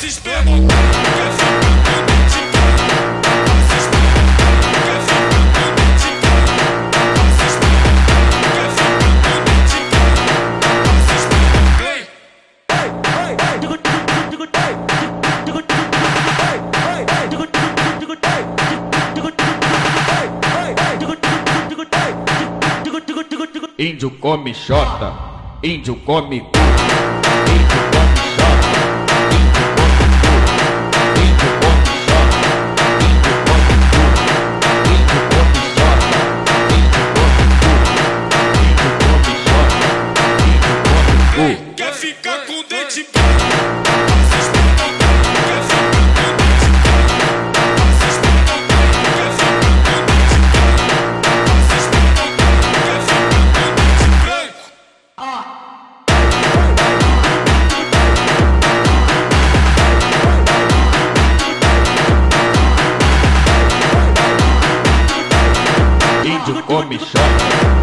se esprema. Quer ficar com dente branco, se esprema. Quer ficar com dente branco, se esprema. Quer ficar com dente branco, se esprema. Índio come xota, índio come cu, índio come xota, índio come xota, índio come cu, índio come xota, índio come xota, índio come cu. Quer ficar com dente branco, se esprema. Quer ficar com dente branco, se esprema. Quer ficar com dente branco, se esprema. Quer ficar com dente branco. Índio come xota.